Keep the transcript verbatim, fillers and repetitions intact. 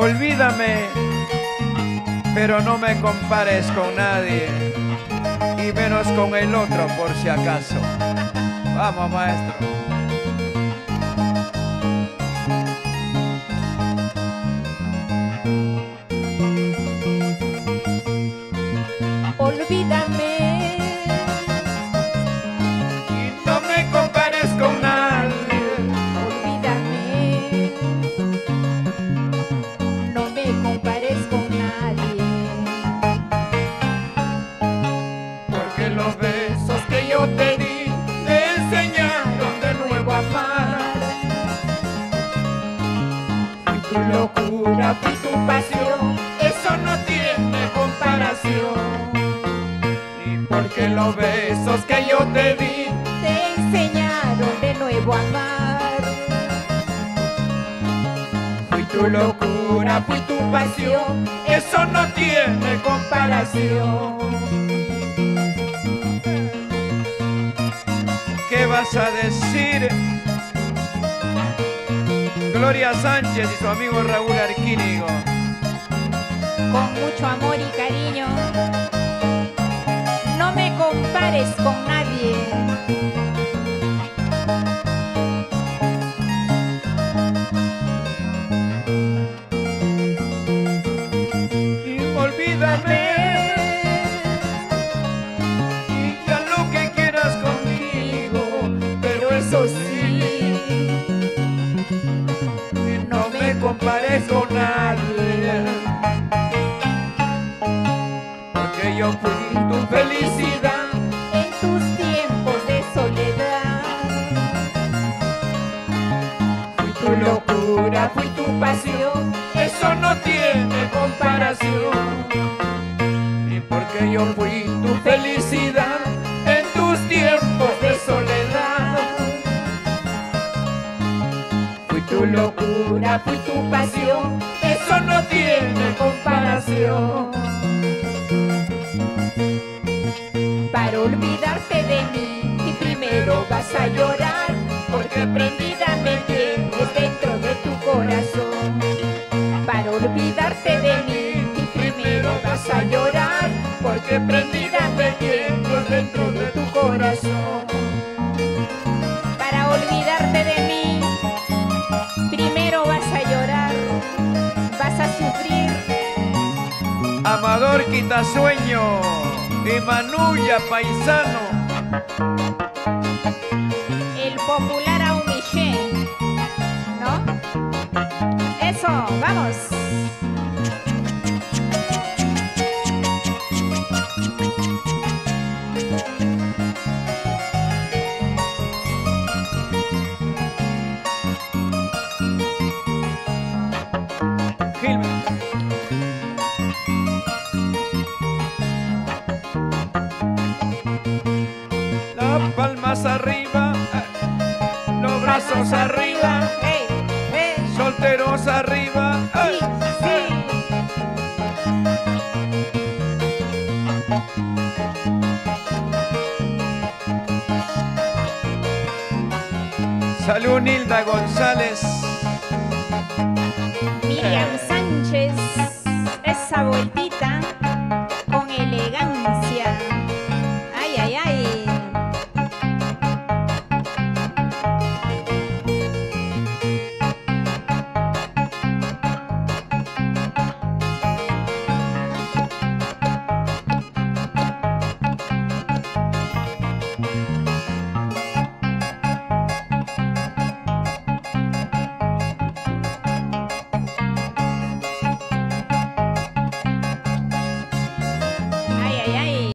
Olvídame, pero no me compares con nadie, y menos con el otro por si acaso. Vamos, maestro. Olvídame Y no me compares con nadie. Olvídame, no me compares con nadie, Porque los besos que yo te di te enseñaron de nuevo a amar. Fui tu locura, fui tu pasión, eso no tiene comparación. Y porque los besos que yo te di te enseñaron de nuevo a amar. fui tu locura, fui tu pasión, eso no tiene comparación. ¿Qué vas a decir? Gloria Sánchez y su amigo Raúl Arquínigo. Con mucho amor y cariño, no me compares con nadie. Y olvídame, y haz lo que quieras conmigo, pero eso sí, no me compares con nadie. Porque yo fui tu felicidad En tus tiempos de soledad, fui tu locura, fui tu pasión, eso no tiene comparación. Y porque yo fui tu felicidad en tus tiempos de soledad, fui tu locura, fui tu pasión, eso no tiene comparación. para olvidarte de mí, y primero vas a llorar, porque prendida me tienes dentro de tu corazón. Para olvidarte de mí, y primero vas a llorar, porque prendida me tienes dentro de tu corazón. Para olvidarte de mí, primero vas a llorar, vas a sufrir. Amador Quitasueño y Manuya Paisano. El popular Aumillé, ¿no? Eso, vamos. Gilbert. Las palmas arriba, los brazos arriba, Hey, hey, solteros arriba. sí, sí. Salud Nilda González. Miriam Sánchez, esa vueltita.